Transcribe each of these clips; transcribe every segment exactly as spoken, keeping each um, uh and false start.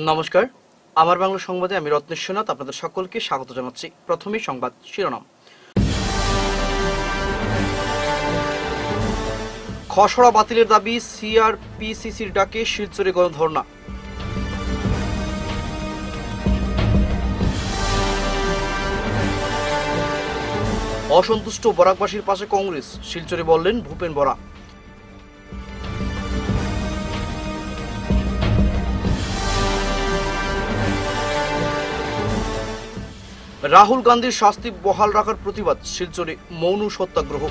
নমস্কার, আমার বাংলা সংবাদে আমি রত্নেশ্বরনাথ আপনাদের সকলকে স্বাগত জানাচ্ছি। প্রথমেই সংবাদ শিরোনাম। খসড়া বাতিলের দাবি, সিআরপিসিসির ডাকে শিলচরে গণধর্ণা। অসন্তুষ্ট বরাকবাসীর পাশে কংগ্রেস, শিলচরে বললেন ভূপেন বরা। রাহুল গান্ধীর শাস্তি বহাল রাখার প্রতিবাদ, শিলচরে মৌন সত্যাগ্রহ।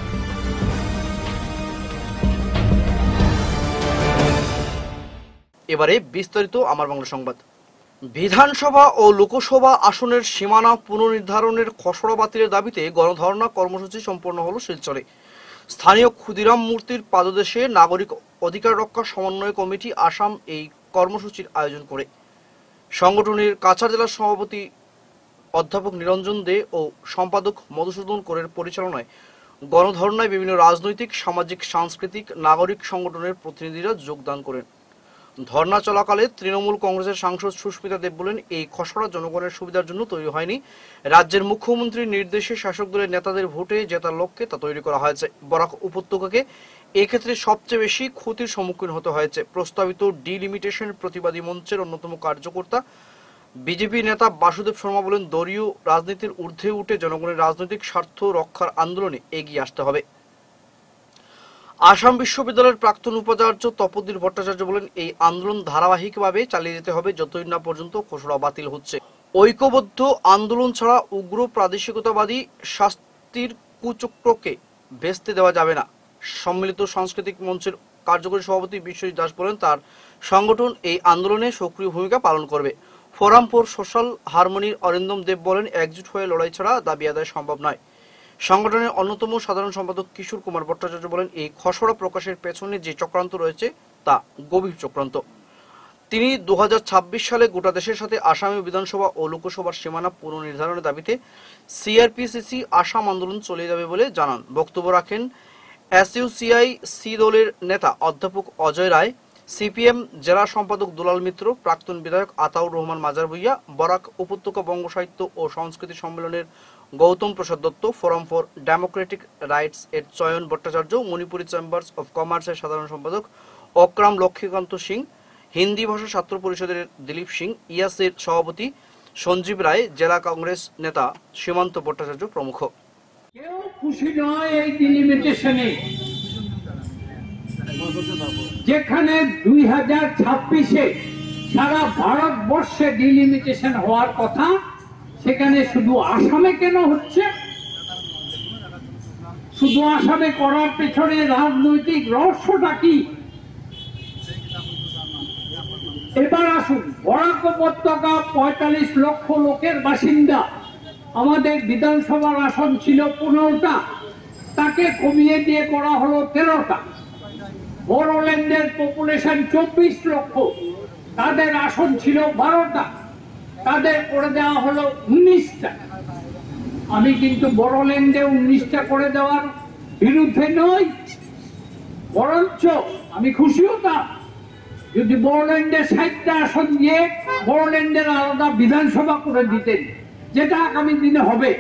এবারে বিস্তারিত আমার বাংলা সংবাদ। বিধানসভা ও লোকসভা আসনের সীমানা পুনর্নির্ধারণের খসড়া বাতিলের দাবিতে গণধর্ণা কর্মসূচি সম্পন্ন হল শিলচরে। স্থানীয় ক্ষুদিরাম মূর্তির পাদদেশে নাগরিক অধিকার রক্ষা সমন্বয় কমিটি আসাম এই কর্মসূচির আয়োজন করে। সংগঠনের কাছাড় জেলার সভাপতি অধ্যাপক নিরঞ্জন দে ও সম্পাদক মধুসূদন কোরের পরিচালনায় গণধর্ণায় বিভিন্ন রাজনৈতিক, সামাজিক, সাংস্কৃতিক, নাগরিক সংগঠনের প্রতিনিধিরা যোগদান করেন। ধর্ণা চলাকালে তৃণমূল কংগ্রেসের সাংসদ সুস্মিতা দেব বলেন, এই খসড়া জনগণের সুবিধার জন্য তৈরি হয়নি, রাজ্যের মুখ্যমন্ত্রীর নির্দেশে শাসক দলের নেতাদের ভোটে জেতার লক্ষ্যে তা তৈরি করা হয়েছে। বরাক উপত্যকাকে এক্ষেত্রে সবচেয়ে বেশি ক্ষতির সম্মুখীন হতে হয়েছে। প্রস্তাবিত ডিলিমিটেশন প্রতিবাদী মঞ্চের অন্যতম কার্যকর্তা বিজেপি নেতা বাসুদেব শর্মা বলেন, দলীয় রাজনীতির ঊর্ধ্বে উঠে জনগণের রাজনৈতিক স্বার্থ রক্ষার আন্দোলনে এগিয়ে আসতে হবে। আসাম বিশ্ববিদ্যালয়ের প্রাক্তন উপাচার্য তপোদীর ভট্টাচার্য বলেন, এই আন্দোলন ধারাবাহিকভাবে চালিয়ে যেতে হবে যতদিন না পর্যন্ত খসড়া বাতিল হচ্ছে। ঐক্যবদ্ধ আন্দোলন ছাড়া উগ্র প্রাদেশিকতাবাদী শাস্তির কুচক্রকে ভেস্তে দেওয়া যাবে না। সম্মিলিত সাংস্কৃতিক মঞ্চের কার্যকরী সভাপতি বিশ্বজিৎ দাস বলেন, তার সংগঠন এই আন্দোলনে সক্রিয় ভূমিকা পালন করবে। ফোরাম ফর সোশ্যাল হারমোনির অরিন্দম দেব বলেন, একজুট হয়ে লড়াই ছাড়া দাবি আদায় সম্ভব নয়। সংগঠনের অন্যতম সাধারণ সম্পাদক কিশোর কুমার ভট্টাচার্য বলেন, এই খসড়া প্রকাশের পেছনে যে চক্রান্ত রয়েছে তা গভীর চক্রান্ত। তিনি দু হাজার ছাব্বিশ সালে গোটা দেশের সাথে আসামে বিধানসভা ও লোকসভার সীমানা পুনর্নির্ধারণের দাবিতে সিআরপিসিসি আসাম আন্দোলন চলে যাবে বলে জানান। বক্তব্য রাখেন এসইউসিআই সি দলের নেতা অধ্যাপক অজয় রায়, সিপিএম জেলা সম্পাদক দুলাল মিত্র, প্রাক্তন বিধায়ক আতাউর রহমান মাজার ভুইয়া, বরাক উপত্যকা বঙ্গ সাহিত্য ও সংস্কৃতি সম্মেলনের Gautam Prasad Dutta, forum for democratic rights এর চয়ন ভট্টাচার্য, মণিপুরি চেম্বার্স অফ কমার্সের সাধারণ সম্পাদক অক্রাম লক্ষ্মীকান্ত সিং, হিন্দি ভাষা ছাত্র পরিষদের দিলীপ সিং, ইয়াসের সভাপতি সঞ্জীব রায়, জেলা কংগ্রেস নেতা সীমান্ত ভট্টাচার্য প্রমুখ। কেউ খুশি নয় এই ডিলিমিটেশনে, যেখানে দুই হাজার ছাব্বিশে সারা ভারতবর্ষে ডিলিমিটেশন হওয়ার কথা, সেখানে শুধু আসামে কেন হচ্ছে? শুধু আসামে করার পেছনে রাজনৈতিক রহস্যটা কি? এবার আসুন, বরাক উপত্যকা পঁয়তাল্লিশ লক্ষ লোকের বাসিন্দা, আমাদের বিধানসভার আসন ছিল পনেরোটা, তাকে কমিয়ে দিয়ে করা হলো তেরোটা। বড়োল্যান্ডের পপুলেশন চব্বিশ লক্ষ, তাদের আসন ছিল বারোটা, তাদের করে দেওয়া হলো উনিশটা। আমি কিন্তু বড়োল্যান্ডে উনিশটা করে দেওয়ার বিরুদ্ধে নই, বরঞ্চ আমি খুশি হতাম যদি বড়োল্যান্ডের ষাটটা আসন দিয়ে বড়োল্যান্ডের আলাদা বিধানসভা করে দিতেন, যেটা আগামী দিনে হবে।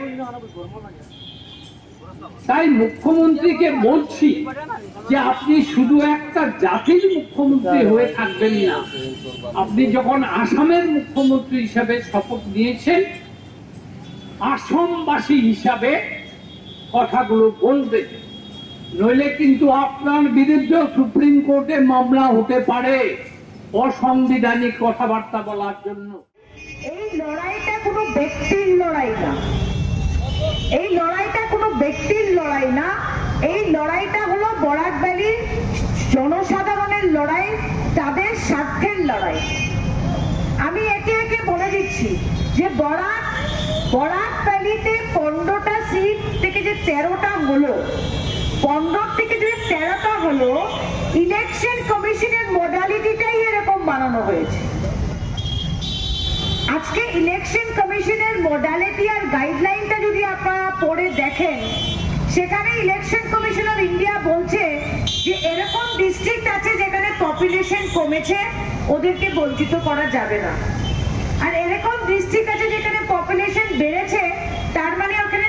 তাই মুখ্যমন্ত্রীকে বলছি যে আপনি শুধু একটা জাতির মুখ্যমন্ত্রী হয়ে থাকবেন না, আপনি যখন আসামের মুখ্যমন্ত্রী হিসাবে শপথ নিয়েছেন, আসামবাসী হিসাবে কথাগুলো বলবেন, নইলে কিন্তু আপনার বিরুদ্ধে সুপ্রিম কোর্টে মামলা হতে পারে অসাংবিধানিক কথাবার্তা বলার জন্য। এই লড়াইটা কোনো ব্যক্তির লড়াই না, এই লড়াইটা কোনো ব্যক্তির লড়াই না, এই লড়াইটা হলো বরাক ভ্যালির জনসাধারণের লড়াই, তাদের স্বার্থের লড়াই। আমি একে একে বলে দিচ্ছি যে বরাক বরাক ভ্যালিতে পনেরোটা সিট থেকে যে তেরোটা হলো, পনেরো থেকে যে তেরোটা হলো, ইলেকশন কমিশনের মডালিটিটাই এরকম বানানো হয়েছে। আজকে ইলেকশন কমিশনের মডালিটি আর গাইডলাইনটা যদি আপনারা পড়ে দেখেন, সেখানে ইলেকশন কমিশন অফ ইন্ডিয়া বলছে যে এরকম ডিস্ট্রিক্ট আছে যেখানে পপুলেশন কমেছে, ওদেরকে বঞ্চিত করা যাবে না।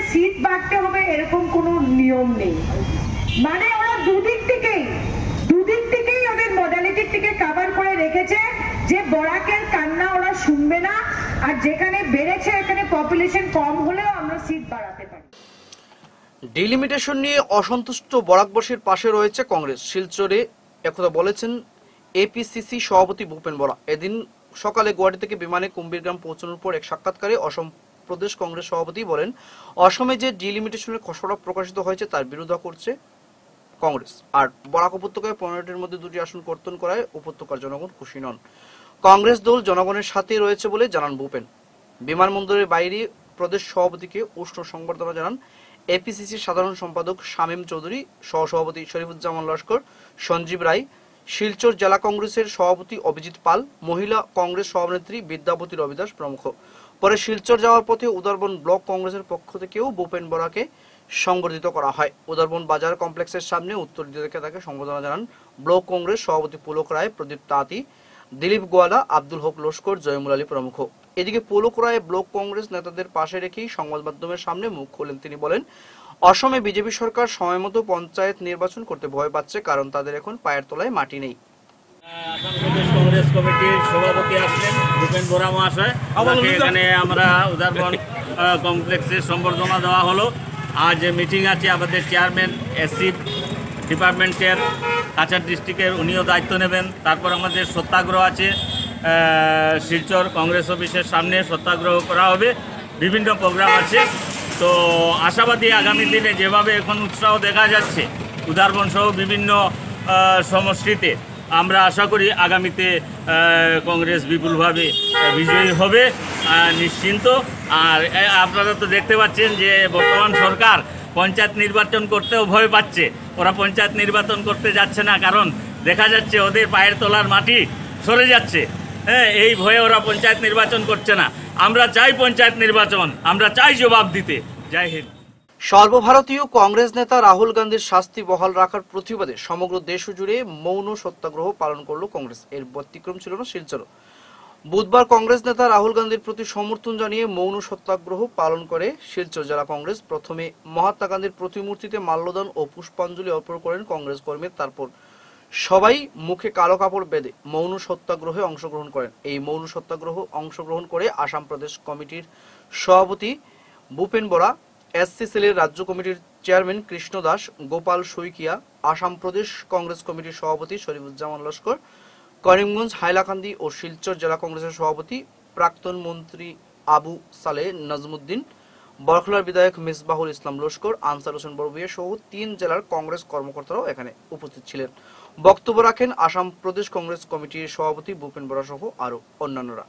সিট বাড়তে হবে এরকম কোনো নিয়ম নেই। মানে ওরা দুদিক থেকেই দুদিক থেকেই ওদের মডালিটির থেকে কভার করে রেখেছে যে বরাকের কান্না ওরা শুনবে না, আর যেখানে বেড়েছে এখানে পপুলেশন কম হলেও আমরা সিট বাড়াতে পারি। ডিলিমিটেশন নিয়ে অসন্তুষ্ট বরাকবাসীর পাশে রয়েছে কংগ্রেস। শিলচরে একথা বলেছেন এপিসিসি সভাপতি ভূপেন বরা। এদিন সকালে গুয়াহাটি থেকে বিমানে কুম্ভীরগ্রাম পৌঁছানোর পর এক সাক্ষাৎকারে অসম প্রদেশ কংগ্রেস সভাপতি বলেন, অসমে যে ডিলিমিটেশনের খসড়া প্রকাশিত হয়েছে তার বিরোধিতা করছে কংগ্রেস। আর বরাক উপত্যকায় পনেরোটির মধ্যে দুটি আসন কর্তন করায় উপত্যকার জনগণ খুশি নন। কংগ্রেস দল জনগণের সাথে রয়েছে বলে জানান ভূপেন। বিমানবন্দরের বাইরে প্রদেশ সভাপতিকে উষ্ণ সংবর্ধনা জানান এপিসিসির সাধারণ সম্পাদক শামীম চৌধুরী, সহসভাপতি শরীফুজ্জামান লস্কর, সঞ্জীব রায়, শিলচর জেলা কংগ্রেসের সভাপতি অভিজিৎ পাল, মহিলা কংগ্রেস সভানেত্রী বিদ্যাপতি রবিদাস প্রমুখ। পরে শিলচর যাওয়ার পথে উদারবন ব্লক কংগ্রেসের পক্ষ থেকেও ভূপেন বরাকে সংবর্ধিত করা হয়। উদারবন বাজার কমপ্লেক্সের সামনে উত্তর দিকে তাকে সম্বোধনা জানান ব্লক কংগ্রেস সভাপতি পুলক রায়, প্রদীপ তাঁতি, দিলীপ গোয়ালা, আব্দুল হক লস্কর, জয়মুল আলী প্রমুখ। এদিকে পুলক রায় ব্লক কংগ্রেস নেতাদের পাশে রেখেই সংবাদ মাধ্যমের সামনে মুখ খোলেন। তিনি বলেন, অসমে বিজেপি সরকার সময়মতো পঞ্চায়েত নির্বাচন করতে ভয় পাচ্ছে, কারণ তাদের এখন পায়ের তলায় মাটি নেই। আসাম প্রদেশ কংগ্রেস কমিটির সভাপতি আসলেন ভূপেন বরা মহাশয়, এখানে আমরা উদারবন কমপ্লেক্সে সম্বর্ধনা দেওয়া হলো। আজ মিটিং আছে আমাদের চেয়ারম্যান এসসি ডিপার্টমেন্টের কাছাড় ডিস্ট্রিক্টের, উনিও দায়িত্ব নেবেন। তারপর আমাদের সত্যাগ্রহ আছে শিলচর কংগ্রেস অফিসের সামনে, সত্যাগ্রহ করা হবে। বিভিন্ন প্রোগ্রাম আছে। তো আশাবাদী আগামী দিনে যেভাবে এখন উৎসাহ দেখা যাচ্ছে উদারবন সহ বিভিন্ন সমষ্টিতে, আমরা আশা করি আগামীতে কংগ্রেস বিপুলভাবে বিজয়ী হবে নিশ্চিন্ত। আর আপনারা তো দেখতে পাচ্ছেন যে বর্তমান সরকার পঞ্চায়েত নির্বাচন করতেও ভয় পাচ্ছে। ওরা পঞ্চায়েত নির্বাচন করতে যাচ্ছে না, কারণ দেখা যাচ্ছে ওদের পায়ের তলার মাটি সরে যাচ্ছে। হ্যাঁ, এই ভয়ে ওরা পঞ্চায়েত নির্বাচন করছে না। আমরা চাই পঞ্চায়েত নির্বাচন, আমরা চাই জবাব দিতে। জয় হিন্দ। সর্বভারতীয় কংগ্রেস নেতা রাহুল গান্ধীর শাস্তি বহাল রাখার প্রতিবাদে সমগ্র দেশ জুড়ে মৌন সত্যাগ্রহ পালন করল কংগ্রেস। এর ব্যতিক্রম ছিল না শিলচর। বুধবার কংগ্রেস নেতা রাহুল গান্ধীর প্রতি সমর্থন জানিয়ে মৌন সত্যাগ্রহ পালন করে শিলচর জেলা কংগ্রেস। প্রথমে মহাত্মা গান্ধীর প্রতিমূর্তিতে মাল্যদান ও পুষ্পাঞ্জলি অর্পণ করেন কংগ্রেস কর্মী। তারপর সবাই মুখে কালো কাপড় বেঁধে মৌন সত্যাগ্রহে অংশগ্রহণ করেন। এই মৌন সত্যাগ্রহ অংশগ্রহণ করে আসাম প্রদেশ কমিটির সভাপতি ভূপেন বরা, এসসি সেলের রাজ্য কমিটির চেয়ারম্যান কৃষ্ণ দাস, গোপাল শইকিয়া, আসাম প্রদেশ কংগ্রেস কমিটির সভাপতি শরীফুজ্জামান লস্কর, করিমগঞ্জ, হাইলাকান্দি ও শিলচর জেলা কংগ্রেসের সভাপতি প্রাক্তন মন্ত্রী আবু সালে নাজমুদ্দিন, বরখলার বিধায়ক মিসবাহুল ইসলাম লস্কর, আনসার হোসেন বড়ভূঁইয়া সহ তিন জেলার কংগ্রেস কর্মকর্তারাও এখানে উপস্থিত ছিলেন। বক্তব্য রাখেন আসাম প্রদেশ কংগ্রেস কমিটির সভাপতি ভূপেন বরা সহ আরো অন্যান্যরা।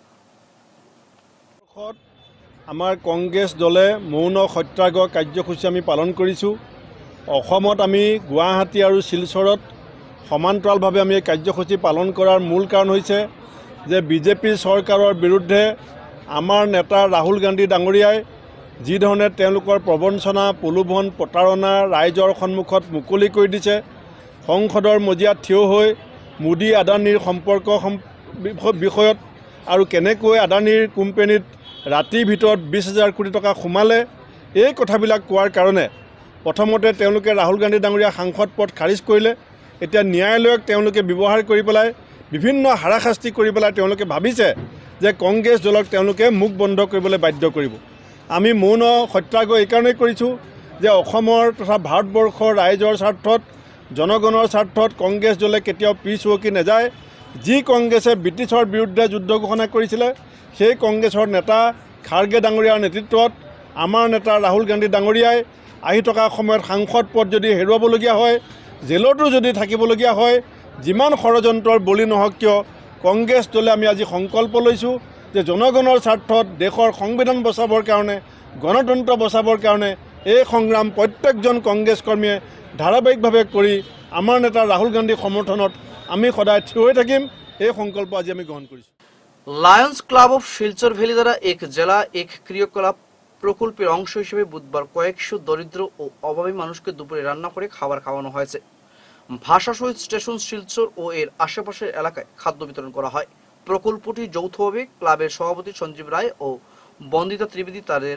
আমাৰ কংগ্ৰেছ দলে মৌন সত্যাগ্ৰহ কাৰ্যসূচী আমি পালন কৰিছোঁ। অসমত আমি গুৱাহাটী আৰু শিলচৰত সমান্তৰালভাৱে আমি এই কাৰ্যসূচী পালন কৰাৰ মূল কাৰণ হৈছে যে বিজেপি চৰকাৰৰ বিৰুদ্ধে আমাৰ নেতা ৰাহুল গান্ধী ডাঙৰীয়াই যিধৰণে তেওঁলোকৰ প্ৰবঞ্চনা, প্ৰলোভন, প্ৰতাৰণা ৰাইজৰ সন্মুখত মুকলি কৰি দিছে। সংসদৰ মজিয়াত থিয় হৈ মোদী আদানীৰ সম্পৰ্ক বিষয়ত আৰু কেনেকৈ আদানীৰ কোম্পানীত ৰাতিৰ ভিতৰত বিশ হাজাৰ কোটি টকা সোমালে, এই কথাবিলাক কোৱাৰ কাৰণে প্ৰথমতে তেওঁলোকে ৰাহুল গান্ধী ডাঙৰীয়া সাংসদ পদ খাৰিজ কৰিলে। এতিয়া ন্যায়ালয়ক তেওঁলোকে ব্যৱহাৰ কৰি পেলাই বিভিন্ন হাৰাশাস্তি কৰি পেলাই তেওঁলোকে ভাবিছে যে কংগ্ৰেছ দলক তেওঁলোকে মুখ বন্ধ কৰিবলৈ বাধ্য কৰিব। আমি মৌন সত্যাগ্ৰহ এইকাৰণেই কৰিছোঁ যে অসমৰ তথা ভাৰতবৰ্ষৰ ৰাইজৰ স্বাৰ্থত, জনগণৰ স্বাৰ্থত কংগ্ৰেছ দলে কেতিয়াও পিছ হুৱকি নাযায়। যি কংগ্ৰেছে ব্ৰিটিছৰ বিৰুদ্ধে যুদ্ধ ঘোষণা কৰিছিলে, সেই কংগ্ৰেছৰ নেতা খাৰ্গে ডাঙৰীয়াৰ নেতৃত্বত আমাৰ নেতা ৰাহুল গান্ধী ডাঙৰীয়াই আহি থকা সময়ত সাংসদ পদ যদি হেৰুৱাবলগীয়া হয়, জেলতো যদি থাকিবলগীয়া হয়, যিমান ষড়যন্ত্ৰৰ বলি নহওক কিয়, কংগ্ৰেছ দলে আমি আজি সংকল্প লৈছোঁ যে জনগণৰ স্বাৰ্থত, দেশৰ সংবিধান বচাবৰ কাৰণে, গণতন্ত্ৰ বচাবৰ কাৰণে এই সংগ্ৰাম প্ৰত্যেকজন কংগ্ৰেছ কৰ্মীয়ে ধাৰাবাহিকভাৱে কৰি আমাৰ নেতা ৰাহুল গান্ধীৰ সমৰ্থনত আমি সদায় থিয় হৈ থাকিম। এই সংকল্প আজি আমি গ্ৰহণ কৰিছোঁ। Lions club of Silchar valley দ্বারা এক জেলা এক ক্রিয়াকলাপ প্রকল্পের অংশ হিসেবে বুধবার কয়েকশো দরিদ্র ও অভাবী মানুষকে দুপুরে রান্না করে খাবার খাওয়ানো হয়েছে। ভাষা শহীদ স্টেশন শিলচর ও এর আশেপাশের এলাকায় খাদ্য বিতরণ করা হয়। প্রকল্পটি যৌথভাবে ক্লাবের সভাপতি সঞ্জীব রায় ও বন্দিতা ত্রিবেদী তাদের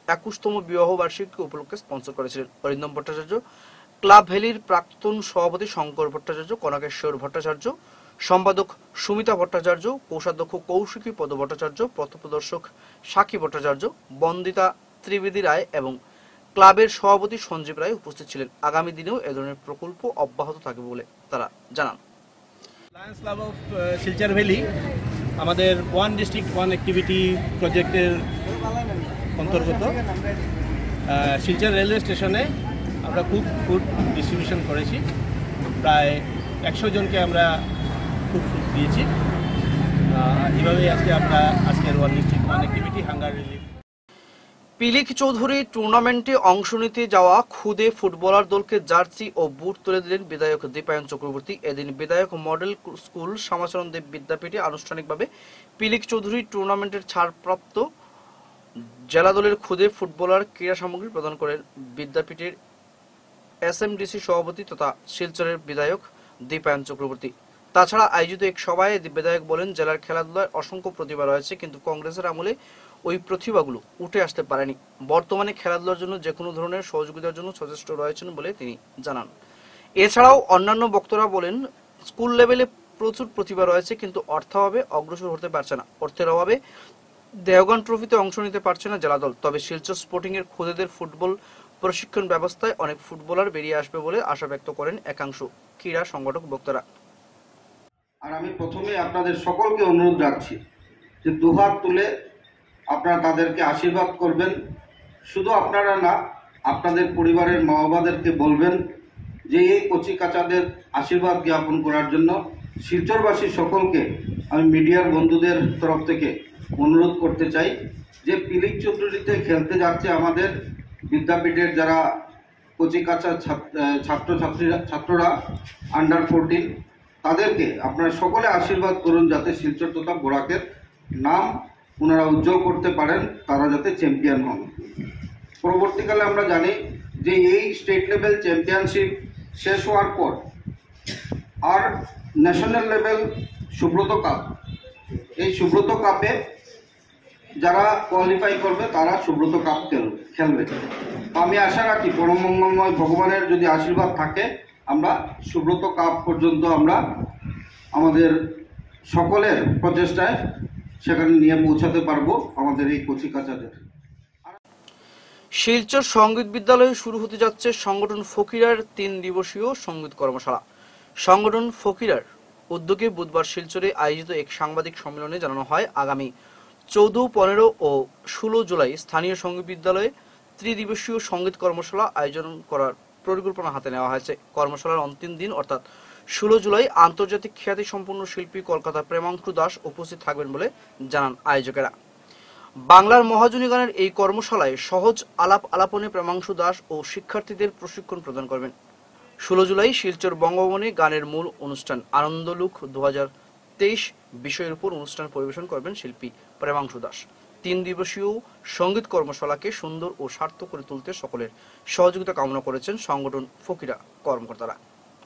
একুশতম বিবাহ বার্ষিকী উপলক্ষে স্পন্সর করেছিলেন। অরিন্দম ভট্টাচার্য, ক্লাব ভ্যালির প্রাক্তন সভাপতি শঙ্কর ভট্টাচার্য, কনকেশ্বর ভট্টাচার্য, সম্পাদক সুমিতা ভট্টাচার্য, কোষাধ্যক্ষ কৌশিকী পদ ভট্টাচার্য, পথপ্রদর্শক সাক্ষী ভট্টাচার্য, বন্দিতা ত্রিবেদী রায় এবং ক্লাবের সভাপতি সঞ্জীব রায় উপস্থিত ছিলেন। আগামী দিনেও এ ধরনের প্রকল্প অব্যাহত থাকবে বলে তারা জানান। Lions club of Silchar valley আমাদের ওয়ান ডিস্ট্রিক্ট ওয়ান অ্যাক্টিভিটি প্রজেক্টের অন্তর্গত। শিলচর রেলওয়ে স্টেশনে আমরা কুক ফুড ডিস্ট্রিবিউশন করেছি। প্রায় একশো জনকে আমরা কুক ফুড দিয়েছি। এভাবেই আজকে আমরা আজকের one district one activity hunger relief. Pilik Chowdhury টুর্নামেন্টে অংশ নিতে যাওয়া খুদে ফুটবলার দলকে জার্সি ও বুট তুলে দিলেন বিধায়ক দীপায়ন চক্রবর্তী। এদিন বিধায়ক মডেল স্কুল শ্যামাচরণ দেব বিদ্যাপীঠে আনুষ্ঠানিকভাবে পিলিক চৌধুরী টুর্নামেন্টের ছাড়প্রাপ্ত জেলা দলের খুদে ফুটবলার ক্রীড়া সামগ্রী প্রদান করেন বিদ্যাপীঠের এসএমডিসি সভাপতি তথা শিলচরের বিধায়ক দীপায়ন চক্রবর্তী। তাছাড়া আয়োজিত এক সভায় বিধায়ক বলেন, জেলার খেলাধুলায় অসংখ্য প্রতিভা রয়েছে, কিন্তু কংগ্রেসের আমলে ওই প্রতিভাগুলো উঠে আসতে পারেনি। বর্তমানে খেলাধুলার জন্য যে কোনো ধরনের সহযোগিতার জন্য সচেষ্ট রয়েছেন বলে তিনি জানান। এছাড়াও অন্যান্য বক্তারা বলেন, স্কুল লেভেলে প্রচুর প্রতিভা রয়েছে, কিন্তু অর্থাভাবে অগ্রসর হতে পারছে না। অর্থের অভাবে দেওগান ট্রফিতে অংশ নিতে পারছে না জেলা দল। তবে শিলচর স্পোর্টিং এর খুদেদের ফুটবল প্রশিক্ষণ ব্যবস্থায় অনেক ফুটবলার বেরিয়ে আসবে বলে আশা ব্যক্ত করেন একাংশ ক্রীড়া সংগঠক বক্তারা। আর আমি প্রথমে আপনাদের সকলকে অনুরোধ রাখছি যে দুহাত তুলে আপনারা তাদেরকে আশীর্বাদ করবেন। শুধু আপনারা না, আপনাদের পরিবারের মা বাবাদেরকে বলবেন যে এই কচি কাচাদের আশীর্বাদ জ্ঞাপন করার জন্য শিলচরবাসী সকলকে আমি মিডিয়ার বন্ধুদের তরফ থেকে অনুরোধ করতে চাই যে পিলিক চৌধুরীতে খেলতে যাচ্ছে আমাদের বিদ্যাপীঠের যারা কচি কাচা ছাত্রছাত্রীরা ছাত্ররা আন্ডার ফোরটিন, তাদেরকে আপনারা সকলে আশীর্বাদ করুন যাতে শিলচর তথা বোরাকের নাম ওনারা উজ্জ্বল করতে পারেন, তারা যাতে চ্যাম্পিয়ন হন। পরবর্তীকালে আমরা জানি যে এই স্টেট লেভেল চ্যাম্পিয়নশিপ শেষ হওয়ার পর আর ন্যাশনাল লেভেল সুব্রত কাপ, এই সুব্রত কাপে যারা কোয়ালিফাই করবে তারা সুব্রত কাপ খেলবে। আমি আশা রাখি পরমমঙ্গলময় ভগবানের যদি আশীর্বাদ থাকে আমরা সুব্রত কাপ পর্যন্ত আমরা আমাদের সকলের প্রচেষ্টায় সেখানে নিয়ে পৌঁছাতে পারবো আমাদের এই কচি কাচাদের। শিলচর সঙ্গীত বিদ্যালয়ে শুরু হতে যাচ্ছে সংগঠন ফকিরার তিন দিবসীয় সঙ্গীত কর্মশালা। সংগঠন ফকিরার উদ্যোগে বুধবার শিলচরে আয়োজিত এক সাংবাদিক সম্মেলনে জানানো হয়, আগামী চৌদ্দ পনেরো ও ষোলো জুলাই স্থানীয় সঙ্গীত বিদ্যালয়ে ত্রিদিবসীয় সঙ্গীত কর্মশালা আয়োজন করার পরিকল্পনা হাতে নেওয়া হয়েছে। কর্মশালার অন্তিম দিন অর্থাৎ ষোলো জুলাই আন্তর্জাতিক খ্যাতি সম্পন্ন শিল্পী কলকাতার প্রেমাংশু দাস উপস্থিত থাকবেন বলে জানান আয়োজকেরা। বাংলার মহাজনী গানের এই কর্মশালায় সহজ আলাপ আলাপনে প্রেমাংশু দাস ও শিক্ষার্থীদের প্রশিক্ষণ প্রদান করবেন। ষোলো জুলাই শিলচর বঙ্গভবনে গানের মূল অনুষ্ঠান আনন্দলুক দু হাজার তেইশ বিষয়ের উপর অনুষ্ঠান পরিবেশন করবেন শিল্পী প্রেমাংশু দাস। তিন দিবসীয় সঙ্গীত কর্মশালাকে সুন্দর ও সার্থক করে তুলতে সকলের সহযোগিতা কামনা করেছেন সংগঠন ফকিরা কর্মকর্তারা।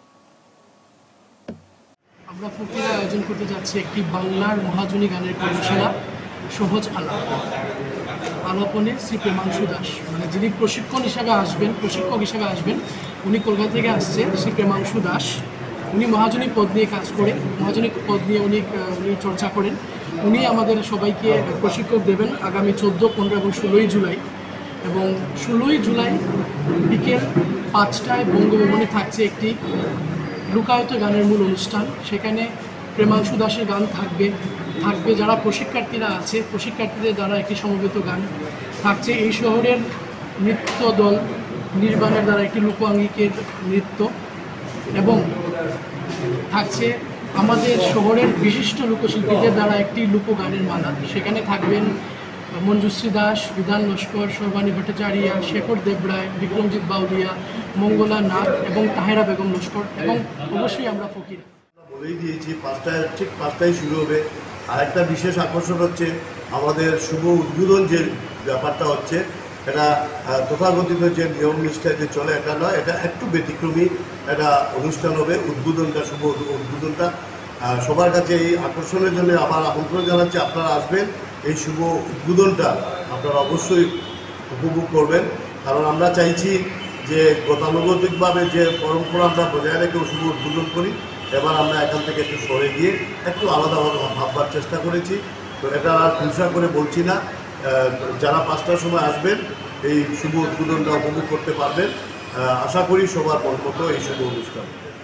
আমরা ফকিরা আয়োজন করতে যাচ্ছি একটি বাংলার মহাজনী গানের কর্মশালা সহজ আলাপ আলাপনে শ্রী প্রেমাংশু দাস, মানে যিনি প্রশিক্ষণ হিসাবে আসবেন প্রশিক্ষক হিসাবে আসবেন উনি কলকাতা থেকে আসছে। শ্রী প্রেমাংশু দাস উনি মহাজনী পদ নিয়ে কাজ করে, মহাজনী পদ নিয়ে উনি উনি চর্চা করেন। উনি আমাদের সবাইকে প্রশিক্ষক দেবেন আগামী চোদ্দো পনেরো এবং ষোলোই জুলাই। এবং ষোলোই জুলাই বিকেল পাঁচটায় বঙ্গভবনে থাকছে একটি লুকায়িত গানের মূল অনুষ্ঠান। সেখানে প্রেমাংশু দাসের গান থাকবে, থাকবে যারা প্রশিক্ষার্থীরা আছে প্রশিক্ষার্থীদের দ্বারা একটি সমবেত গান থাকছে। এই শহরের নৃত্য দল নির্বাণের দ্বারা একটি লোকাঙ্গিকের নৃত্য এবং থাকছে আমাদের শহরের বিশিষ্ট লোকশিল্পীদের দ্বারা একটি লোকগানের মালা। সেখানে থাকবেন মঞ্জুশ্রী দাস, বিধান লস্কর, সর্বাণী ভট্টাচার্য, শেখর দেবরায়, বিক্রমজিৎ বাউলিয়া, মঙ্গলা নাথ এবং তাহেরা বেগম লস্কর এবং অবশ্যই আমরা ফকির। বলেই দিয়েছি পাঁচটায় ঠিক পাঁচটায় শুরু হবে। আর একটা বিশেষ আকর্ষণ হচ্ছে আমাদের শুভ উদ্বোধন যে ব্যাপারটা হচ্ছে, এটা তথাকথিত যে নিয়ম নিষ্ঠায় যে চলে এটা নয়, এটা একটু ব্যতিক্রমী একটা অনুষ্ঠান হবে। উদ্বোধনটা শুভ উদ্বোধনটা সবার কাছে এই আকর্ষণের জন্য আবার আমন্ত্রণ জানাচ্ছি, আপনারা আসবেন। এই শুভ উদ্বোধনটা আপনারা অবশ্যই উপভোগ করবেন। কারণ আমরা চাইছি যে গতানুগতিকভাবে যে পরম্পরা আমরা বজায় রেখে শুভ উদ্বোধন করি, এবার আমরা এখান থেকে একটু সরে গিয়ে একটু আলাদাভাবে ভাববার চেষ্টা করেছি। তো এটা আর হিংসা করে বলছি না, যারা পাঁচটার সময় আসবেন এই শুভ উদ্বোধনটা উপভোগ করতে পারবেন। আশা করি সবার মতো এই শুভ অনুষ্ঠান।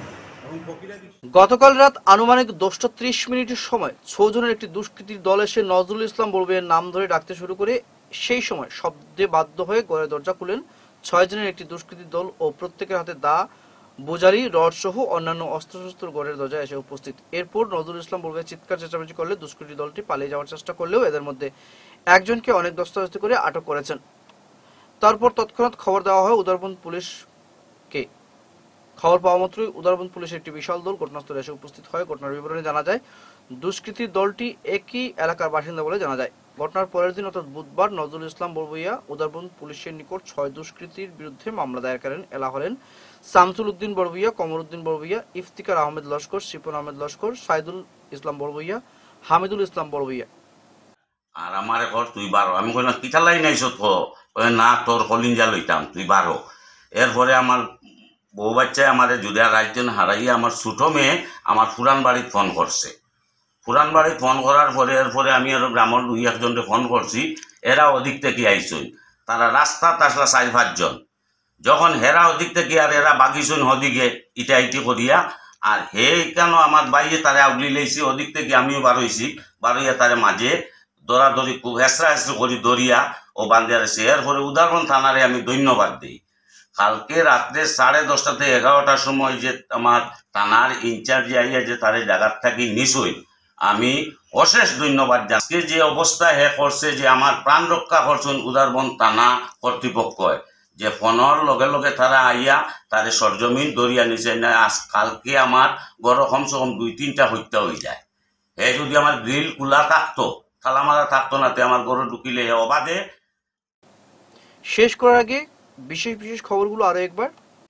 গতকাল রাত আনুমানিক দশটা ত্রিশ মিনিটের সময় ছজনের একটি দুষ্কৃতীর দল এসে নজরুল ইসলাম বড়ভূঁইয়ার নাম ধরে ডাকতে শুরু করে। সেই সময় শব্দে বাধ্য হয়ে ঘরের দরজা খুলেন ছয় জনের একটি দুষ্কৃতীর দল ও প্রত্যেকের হাতে দা, বোজারি, রড সহ অন্যান্য অস্ত্রশস্ত্র ঘরের দরজায় এসে উপস্থিত। এরপর নজরুল ইসলাম বড়ভূঁইয়া চিৎকার চেঁচামেচি করলে দুষ্কৃতী দলটি পালিয়ে যাওয়ার চেষ্টা করলেও এদের মধ্যে একজনকে অনেক দস্তাবেজি করে আটক করেছেন। তারপর তৎক্ষণাৎ খবর দেওয়া হয় উদারবন্দ পুলিশকে। খবর পাওয়া মাত্রই উদারবন্দ পুলিশের একটি বিশাল দল ঘটনাস্থলে এসে উপস্থিত হয়। ঘটনার বিবরণে জানা যায়, দুষ্কৃতীর দলটি একই এলাকার বাসিন্দা বলে জানা যায়। ঘটনার পরের দিন অর্থাৎ বুধবার নজরুল ইসলাম বড়ভূঁইয়া উদারবন্দ পুলিশের নিকট ছয় দুষ্কৃতীর বিরুদ্ধে মামলা দায়ের করেন। এলা হলেন শামসুল উদ্দিন বড়ভূঁইয়া, কমর উদ্দিন বড়ভূঁইয়া, ইফতিকার আহমেদ লস্কর, শিপন আহমেদ লস্কর, সাইদুল ইসলাম বড়ভূঁইয়া, হামিদুল ইসলাম বড়ভূঁইয়া। আর আমার ঘর তুই বারো, আমি কইলাম কিতালাই নাইছ তো, না তোর কলিঞ্জা লইতাম, তুই বারো। এরপরে আমার বউ বাচ্চায় আমার জুড়িয়া রাইতেন হারাইয়া আমার ছোটো মেয়ে আমার পুরান বাড়িতে ফোন করছে। পুরান বাড়িতে ফোন করার পরে এরপরে আমি আরো গ্রামের দুই একজনকে ফোন করছি, এরা ওদিক থেকে আইসুন। তারা রাস্তাত আসলা চার পাঁচজন। যখন হেরা ওদিক থেকে আর এরা বাগিছুন হদিকে ইটা ইটি করিয়া, আর হে কেন আমার বাইরে তারা আউলি লাইছি, ওদিক থেকে আমিও বারোইছি, বারোইয়া তারে মাঝে দৌড়াদৌড়ি খুব হেসরা হেসরা করি দরিয়া ও বান্ধিয়া রয়েছে। এরপরে উদারবন্দ থানারে আমি ধন্যবাদ দিই। কালকে রাত্রে সাড়ে দশটা থেকে এগারোটার সময় যে আমার থানার ইনচার্জ আইয়া যে তার জায়গার থাকি নিশ্চয় আমি অশেষ ধন্যবাদ জানাই। যে অবস্থা হে করছে যে আমার প্রাণ রক্ষা করছেন উদারবন্দ থানা কর্তৃপক্ষ, যে ফোনের লগে লগে তারা আইয়া তারে সরজমিন দরিয়া নিচে নেয়। আজ কালকে আমার গড় কমসে কম দুই তিনটা হত্যা হয়ে যায়। হে যদি আমার গ্রিল খোলা থাকতো, তালা মারা থাকতো না, তে আমার গড়ে ঢুকিলে অবাধে। শেষ করার আগে বিশেষ বিশেষ খবরগুলো আরো একবার।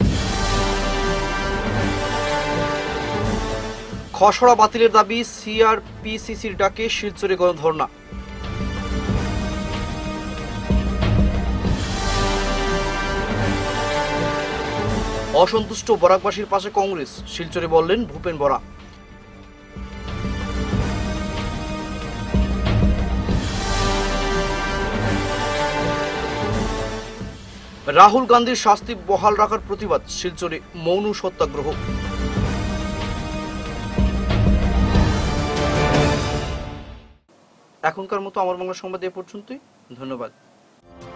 খসড়া বাতিলের দাবি, সিআরপিসিসির ডাকে শিলচরে গণধর্ণা। অসন্তুষ্ট বরাকবাসীর পাশে কংগ্রেস, শিলচরে বললেন ভূপেন বরা। রাহুল গান্ধীর শাস্তি বহাল রাখার প্রতিবাদ, শিলচরে মৌন সত্যাগ্রহ। এখনকার মতো আমার বাংলা সংবাদ এ পর্যন্তই। ধন্যবাদ।